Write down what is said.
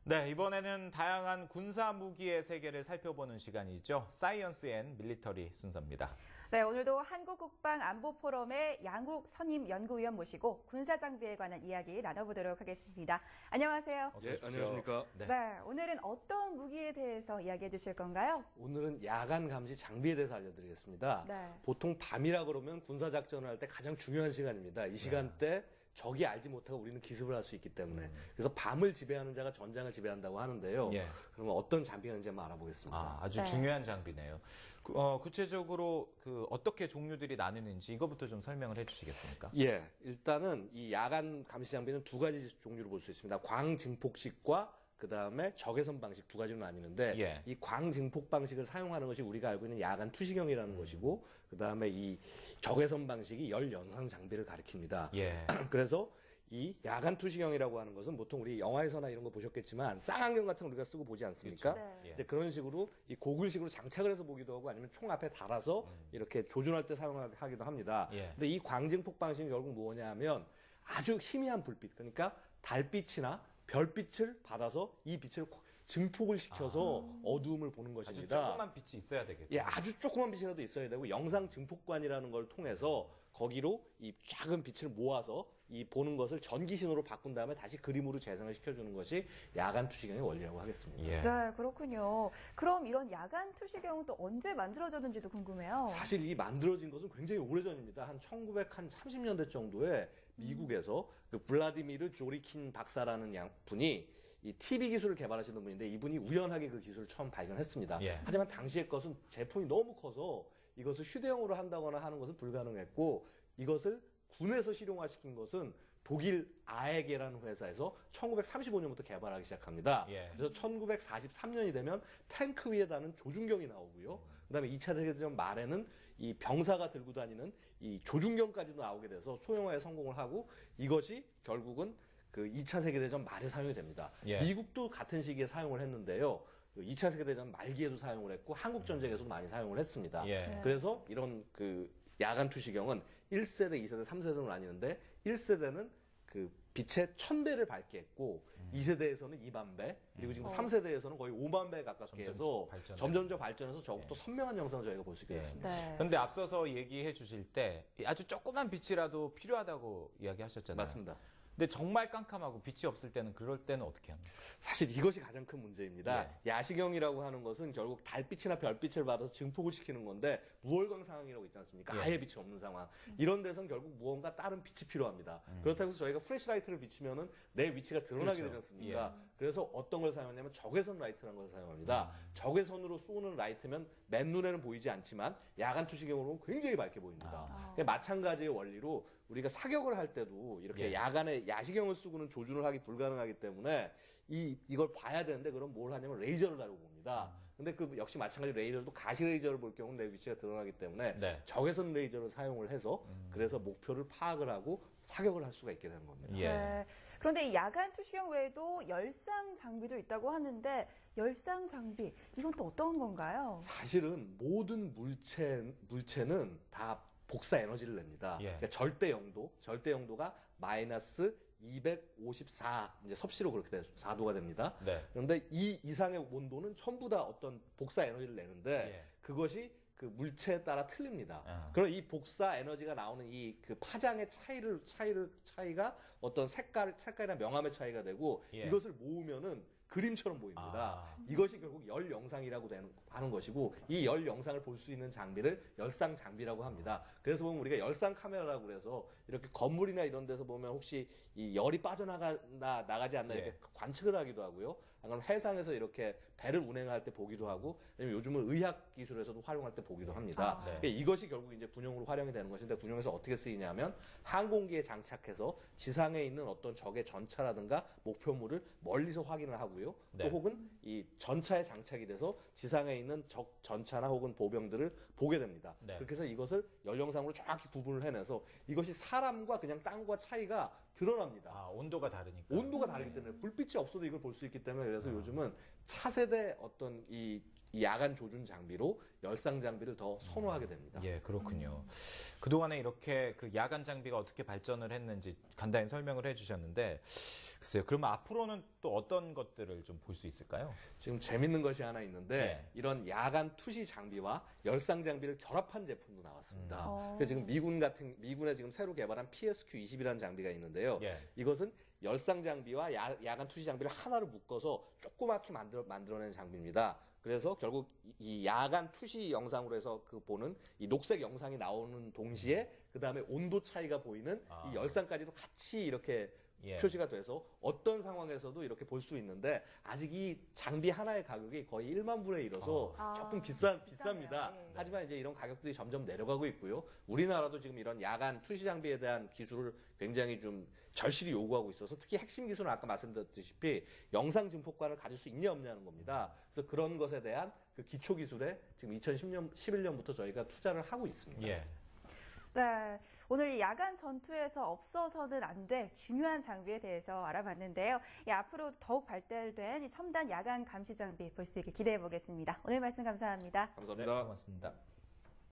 네, 이번에는 다양한 군사 무기의 세계를 살펴보는 시간이죠. 사이언스 앤 밀리터리 순서입니다. 네, 오늘도 한국국방안보포럼의 양욱 선임 연구위원 모시고 군사 장비에 관한 이야기 나눠보도록 하겠습니다. 안녕하세요. 네, 안녕하십니까. 네, 오늘은 어떤 무기에 대해서 이야기해 주실 건가요? 오늘은 야간 감시 장비에 대해서 알려드리겠습니다. 네. 보통 밤이라 그러면 군사작전을 할 때 가장 중요한 시간입니다. 이 시간대 적이 알지 못하고 우리는 기습을 할 수 있기 때문에. 그래서 밤을 지배하는 자가 전장을 지배한다고 하는데요. 예. 그러면 어떤 장비가 있는지 한번 알아보겠습니다. 아주 네. 중요한 장비네요. 구체적으로 어떻게 종류들이 나뉘는지 이거부터 좀 설명을 해주시겠습니까? 예, 일단은 이 야간 감시 장비는 두 가지 종류로 볼 수 있습니다. 광증폭식과 그 다음에 적외선 방식 두 가지로 나뉘는데 예. 이 광증폭 방식을 사용하는 것이 우리가 알고 있는 야간 투시경이라는 것이고 그 다음에 이 적외선 방식이 열 영상 장비를 가리킵니다. 예. 그래서 이 야간 투시경이라고 하는 것은 보통 우리 영화에서나 이런 거 보셨겠지만 쌍안경 같은 거 우리가 쓰고 보지 않습니까? 그렇죠. 네. 이제 그런 식으로 이 고글식으로 장착을 해서 보기도 하고 아니면 총 앞에 달아서 이렇게 조준할 때 사용하기도 합니다. 예. 근데 이 광증폭 방식은 결국 뭐냐 하면 아주 희미한 불빛, 그러니까 달빛이나 별빛을 받아서 이 빛을 증폭을 시켜서 어두움을 보는 아주 것입니다. 조그만 빛이 있어야 되겠죠. 예, 아주 조그만 빛이라도 있어야 되고 영상 증폭관이라는 걸 통해서 거기로 이 작은 빛을 모아서 이 보는 것을 전기 신호로 바꾼 다음에 다시 그림으로 재생을 시켜주는 것이 야간 투시경의 원리라고 하겠습니다. 예. 네, 그렇군요. 그럼 이런 야간 투시경은 또 언제 만들어졌는지도 궁금해요. 사실 이 만들어진 것은 굉장히 오래전입니다. 한 1930년대 정도에 미국에서 그 블라디미르 조리킨 박사라는 분이 이 TV 기술을 개발하시는 분인데 이분이 우연하게 그 기술을 처음 발견했습니다. 예. 하지만 당시의 것은 제품이 너무 커서 이것을 휴대용으로 한다거나 하는 것은 불가능했고 이것을 군에서 실용화시킨 것은 독일 아에게라는 회사에서 1935년부터 개발하기 시작합니다. 예. 그래서 1943년이 되면 탱크 위에 다는 조준경이 나오고요. 그다음에 2차 세계대전 말에는 이 병사가 들고 다니는 이 조준경까지도 나오게 돼서 소형화에 성공을 하고 이것이 결국은 그 2차 세계대전 말에 사용이 됩니다. 예. 미국도 같은 시기에 사용을 했는데요. 그 2차 세계대전 말기에도 사용을 했고 한국전쟁에서도 많이 사용을 했습니다. 예. 그래서 이런 그 야간 투시경은 1세대, 2세대, 3세대로 나뉘는데 1세대는 그 빛의 1000배를 밝게 했고 2세대에서는 2만 배, 그리고 지금 3세대에서는 거의 5만 배 가깝게 해서 점점점 발전해서 더욱더 선명한 영상을 저희가 볼 수 있게 됐습니다. 네. 그런데 앞서서 얘기해 주실 때 아주 조그만 빛이라도 필요하다고 이야기하셨잖아요. 맞습니다. 근데 정말 깜깜하고 빛이 없을 때는 그럴 때는 어떻게 합니까? 사실 이것이 가장 큰 문제입니다. 야시경이라고 하는 것은 결국 달빛이나 별빛을 받아서 증폭을 시키는 건데 무월광 상황이라고 있지 않습니까? 예. 아예 빛이 없는 상황. 이런 데선 결국 무언가 다른 빛이 필요합니다. 그렇다고 해서 저희가 플래시라이트를 비치면은 내 위치가 드러나게 그렇죠. 되지 않습니까? 그래서 어떤 걸 사용하냐면 적외선 라이트라는 것을 사용합니다. 적외선으로 쏘는 라이트면 맨눈에는 보이지 않지만 야간 투시경으로는 굉장히 밝게 보입니다. 그러니까 마찬가지의 원리로 우리가 사격을 할 때도 이렇게 예. 야간에 야시경을 쓰고는 조준을 하기 불가능하기 때문에 이걸 봐야 되는데 그럼 뭘 하냐면 레이저를 다루고 봅니다. 근데 그 역시 마찬가지로 레이저도 가시 레이저를 볼 경우는 내 위치가 드러나기 때문에 네. 적외선 레이저를 사용을 해서 그래서 목표를 파악을 하고 사격을 할 수가 있게 되는 겁니다. 예. 네. 그런데 이 야간 투시경 외에도 열상 장비도 있다고 하는데 열상 장비 이건 또 어떤 건가요? 사실은 모든 물체는 다 복사 에너지를 냅니다. 예. 그러니까 절대 영도가 마이너스 254, 이제 섭씨로 그렇게 돼서 4도가 됩니다. 네. 그런데 이 이상의 온도는 전부 다 어떤 복사 에너지를 내는데 예. 그것이 그 물체에 따라 틀립니다. 아. 그럼 이 복사 에너지가 나오는 이 그 파장의 차이가 어떤 색깔이나 명암의 차이가 되고 예. 이것을 모으면은 그림처럼 보입니다. 아. 이것이 결국 열 영상이라고 하는 것이고 이 열 영상을 볼 수 있는 장비를 열상 장비라고 합니다. 그래서 보면 우리가 열상 카메라라고 그래서 이렇게 건물이나 이런 데서 보면 혹시 이 열이 나가지 않나 이렇게 예. 관측을 하기도 하고요. 아니면 해상에서 이렇게 배를 운행할 때 보기도 하고 아니면 요즘은 의학 기술에서도 활용할 때 보기도 합니다. 아. 네. 그러니까 이것이 결국 이제 군용으로 활용이 되는 것인데 군용에서 어떻게 쓰이냐면 항공기에 장착해서 지상에 있는 어떤 적의 전차라든가 목표물을 멀리서 확인을 하고요. 네. 또 혹은 이 전차에 장착이 돼서 지상에 있는 적 전차나 혹은 보병들을 보게 됩니다. 네. 그렇게 해서 이것을 연령상으로 정확히 구분을 해내서 이것이 사람과 그냥 땅과 차이가 드러납니다. 아, 온도가 다르니까. 온도가 다르기 때문에 불빛이 없어도 이걸 볼 수 있기 때문에 그래서 요즘은 차세대 어떤 이 야간 조준 장비로 열상 장비를 더 선호하게 됩니다. 예, 그렇군요. 그동안에 이렇게 그 야간 장비가 어떻게 발전을 했는지 간단히 설명을 해주셨는데, 글쎄요. 그럼 앞으로는 또 어떤 것들을 좀 볼 수 있을까요? 지금 재밌는 것이 하나 있는데 네. 이런 야간 투시 장비와 열상 장비를 결합한 제품도 나왔습니다. 어. 그래서 지금 미군에 지금 새로 개발한 PSQ-20이라는 장비가 있는데요. 예. 이것은 열상 장비와 야간 투시 장비를 하나로 묶어서 조그맣게 만들어낸 장비입니다. 그래서 결국 이 야간 투시 영상으로 해서 그 보는 이 녹색 영상이 나오는 동시에 그 다음에 온도 차이가 보이는 아. 이 열상까지도 같이 이렇게 예. 표시가 돼서 어떤 상황에서도 이렇게 볼 수 있는데 아직 이 장비 하나의 가격이 거의 1만 불에 이르러서 아. 조금 비싸네요. 비쌉니다. 예. 하지만 이제 이런 가격들이 점점 내려가고 있고요. 우리나라도 지금 이런 야간 투시 장비에 대한 기술을 굉장히 좀 절실히 요구하고 있어서 특히 핵심 기술은 아까 말씀드렸다시피 영상 증폭관을 가질 수 있냐 없냐는 겁니다. 그래서 그런 것에 대한 그 기초 기술에 지금 2011년부터 저희가 투자를 하고 있습니다. 예. 네, 오늘 이 야간 전투에서 없어서는 안 될 중요한 장비에 대해서 알아봤는데요. 앞으로 더욱 발달된 이 첨단 야간 감시 장비 볼 수 있게 기대해 보겠습니다. 오늘 말씀 감사합니다. 감사합니다. 고맙습니다.